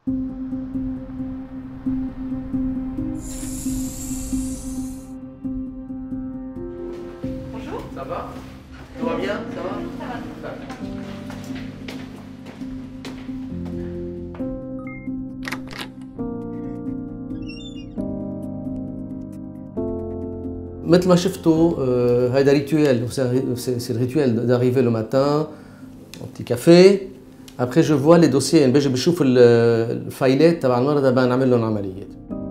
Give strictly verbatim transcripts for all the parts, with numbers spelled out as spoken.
Bonjour. Ça va? Tout va bien? Ça va? Ça va. مثل ما شفتوا هيدا ريتويل سي الريتويل d'arriver le matin un petit café après je vois les dossiers يعني باجي بشوف الفايلات تبع المرضى بنعمل لهم عمليات.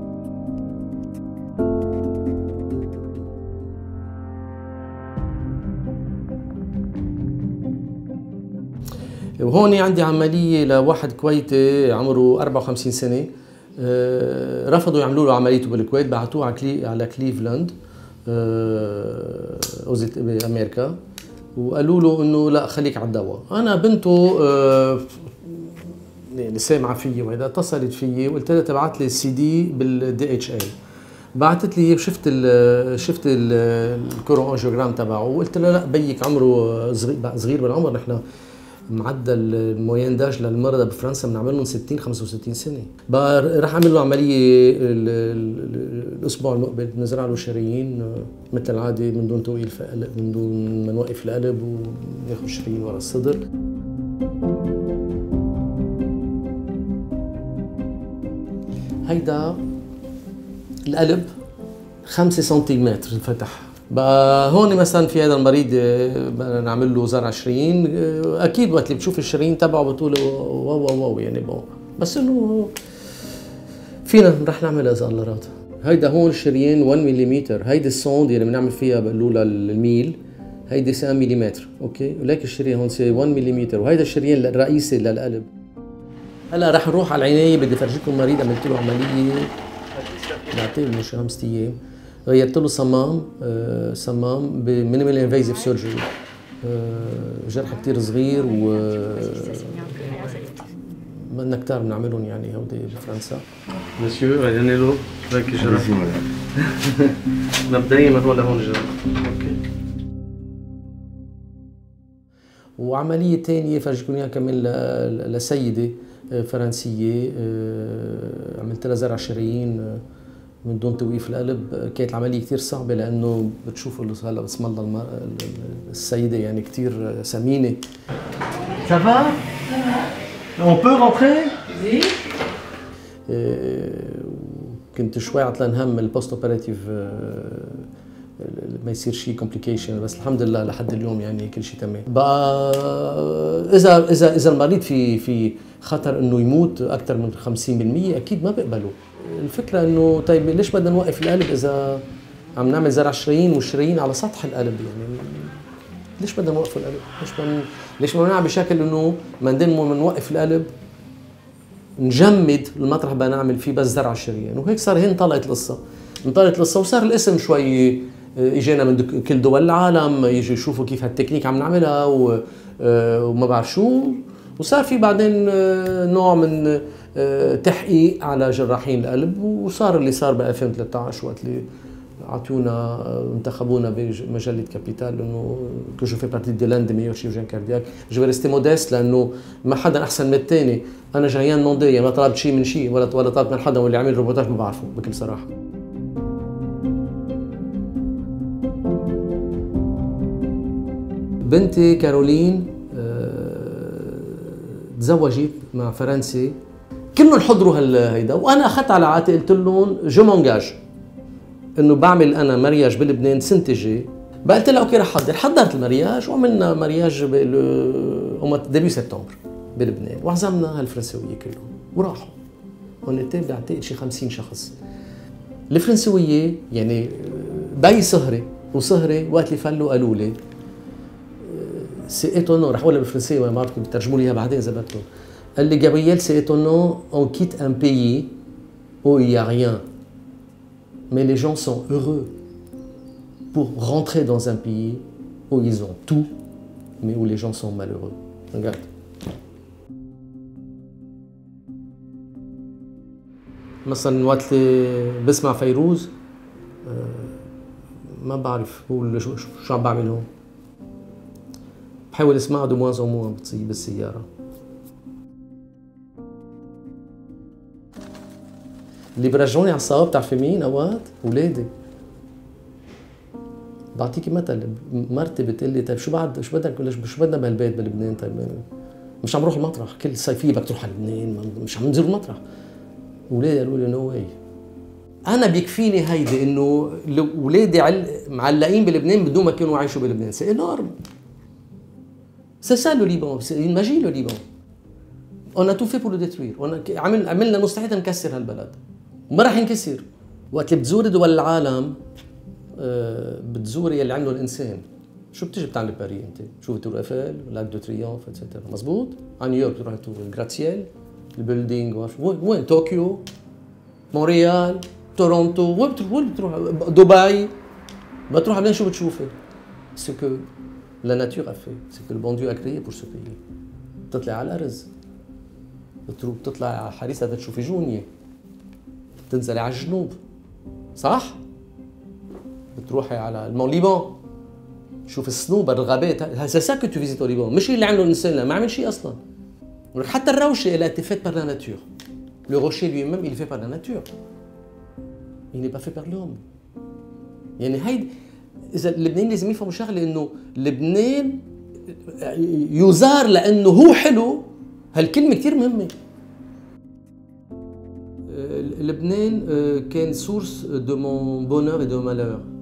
وهون عندي عملية لواحد كويتي عمره أربعة وخمسين سنة رفضوا يعملوا له عمليته بالكويت بعتوه على كلي على كليفلاند بأمريكا وقالوا له انه لا خليك على الدواء. انا بنته يعني سامعه فيي وهذا اتصلت فيي وقلت لها تبعت لي السي دي بالدي اتش اي. بعثت لي شفت ال شفت الكورو انجيوجرام تبعه وقلت لها لا بيك عمره صغير بالعمر. نحن معدل الموين داج للمرضى بفرنسا بنعمل لهم ستين خمسة وستين سنه. بقى راح اعمل له عمليه الاسبوع المقبل بنزرع له شرايين مثل العاده من دون توقيل من دون ما نوقف القلب وناخذ شرايين ورا الصدر. هيدا القلب خمسة سنتيمتر انفتح. بقى هون مثلا في هذا المريض نعمل له زرع شرايين اكيد وقت اللي بتشوف الشرايين تبعه بتقول واو واو واو يعني بو بس انه فينا رح نعمل ازالرات. هيدا هون الشريان واحد ملم. هيدي السوند اللي بنعمل فيها بقولوا للميل هيدي خمسة ملم اوكي ولكن الشريان هون سي واحد ملم وهيدا الشريان الرئيسي للقلب. هلا رح نروح على العنايه بدي افرجيكم مريض عملت له عمليه بعتقد من شي خمسة ايام غيرت له صمام آه صمام بمينيمال انفيزيف سيرجري آه جرح كثير صغير و بدنا كثار بنعملهم يعني هودي بفرنسا. مسيو غيرنا له هيك جرح مبدئيا من هون لهون جرح اوكي. وعمليه ثانيه فرجيكم اياها كمان لسيده فرنسيه آه عملت لها زرع شرايين من دون توقيف القلب. كانت العمليه كثير صعبه لانه بتشوفوا هلا بسم الله السيده يعني كثير سمينه. Ça va? On peut rentrer? Oui. كنت شوي عطلان هم البوست اوبراتيف ما يصير شيء كومبليكيشن بس الحمد لله لحد اليوم يعني كل شيء تمام. بقى اذا اذا اذا المريض في في خطر انه يموت اكثر من خمسين بالمية اكيد ما بقبلوا. الفكره انه طيب ليش بدنا نوقف القلب اذا عم نعمل زرع شرايين والشرايين على سطح القلب يعني ليش بدنا نوقف القلب؟ ليش بدنا ليش ما نعمل بشكل انه ما ندم نوقف القلب نجمد المطرح بدنا نعمل فيه بس زرع الشريان. وهيك صار هي انطلقت القصه انطلقت القصه وصار الاسم شوي اجينا من كل دول العالم يجوا يشوفوا كيف هالتكنيك عم نعملها وما بعرف شو. وصار في بعدين نوع من تحقيق على جراحين القلب وصار اللي صار ب ألفين وثلاثة عشر وقت اللي اعطونا انتخبونا بمجله كابيتال انه كو جو في بارتي دي لان دي ميور شيرجيان كاردياك. جو في ريستي موديست لانه ما حدا احسن من الثاني. انا جايان نوندي يعني ما طلبت شيء من شيء ولا ولا طلبت من حدا واللي عمل روبوتاج ما بعرفه بكل صراحه. بنتي كارولين تزوجت مع فرنسي كلهم حضروا هالهيدا وانا اخذت على عاتقي قلت لهم جو مونجاج انه بعمل انا مرياج بلبنان سنه الجاي. قلت لها اوكي رح حضر. حضرت المرياج وعملنا مرياج ديبي سبتمبر بلبنان وعزمنا هالفرنسويه كلهم وراحوا. هون بعتقد شي خمسين شخص. الفرنسويه يعني بي سهري وسهري وقت اللي فلوا قالوا لي سي ايتونون رح اقولها بالفرنسيه وما بعرف كيف بترجموا لي اياها بعدين اذا بدكم. قال لي جابرييل سي ايتونون اون كيت ان بيي où il y a rien mais les gens sont heureux pour rentrer dans un pays où ils ont tout mais où les gens sont malheureux. Regarde. مثلا وقت اللي بسمع فيروز ما بعرف بقول شو شو عم بعمل هون. بحاول اسمعها دو موان او موان بالسيارة. اللي برجعوني على الصواب بتعرفي مين اوقات؟ اولادي. بعطيكي مثل، مرتي بتقول لي طيب شو بعد شو بدك شو بدنا بهالبيت بلبنان؟ طيب مش عم نروح المطرح، كل صيفيه بدك تروح على لبنان، مش عم نزور المطرح. اولادي قالوا لي نو واي. انا بيكفيني هيدي انه اولادي معلقين بلبنان بدون ما كانوا عايشوا بلبنان، سي انورم. سي سا لو ليبان، سي ماجي لو ليبان. اون ا تو في بور لو ديتروير، عمل عملنا مستحيل نكسر هالبلد. وما راح ينكسر. وقت اللي بتزوري دول العالم بتزوري اللي عمله الانسان. شو بتيجي بتعملي بباريس انت؟ شوفي تور ايفل، لاك دو تريومف اتسيتيرا، مزبوط؟ على نيويورك بتروحي تور الجراتييل، البيلدينغ، وين وين طوكيو، مونريال، تورونتو، وين بتروح وين بتروح؟ دبي. بتروح على شو بتشوفي؟ سو كو لا ناتور ا في، سو كو لو بون ديو ا كريي بور سو بيي. بتطلعي على الارز، بتروح بتطلعي على حريصه تشوفي جونيه، بتنزلي على الجنوب، صح؟ بتروحي على المون ليبان، شوف الصنوبر الغابات، سي سا كو تو فيزيت او ليبان، مش اللي عمله الانسان، ما عمل شيء اصلا. حتى الروشه اللي فيت بار لا ناتور. Le rocher lui-même, il est fait par la nature. Il n'est pas fait par l'homme. يعني هيدي اذا اللبنانيين لازم يفهموا شغله، انه لبنان يزار لانه هو حلو، هالكلمه كثير مهمه. لبنان كان سورس دو مون بونور اي دو مالور.